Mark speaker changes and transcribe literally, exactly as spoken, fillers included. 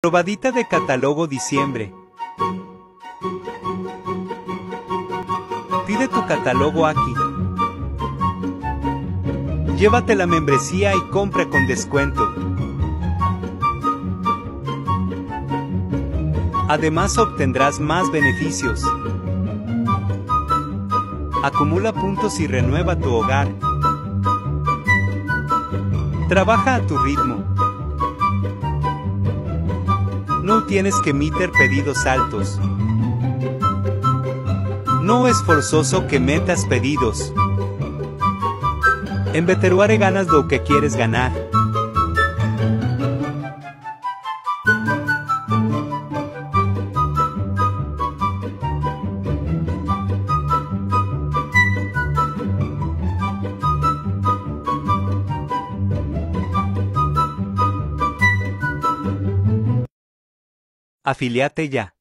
Speaker 1: Probadita de catálogo diciembre. Pide tu catálogo aquí. Llévate la membresía y compra con descuento. Además obtendrás más beneficios. Acumula puntos y renueva tu hogar. Trabaja a tu ritmo. No tienes que meter pedidos altos. No es forzoso que metas pedidos. En Betterware ganas lo que quieres ganar. Afíliate ya.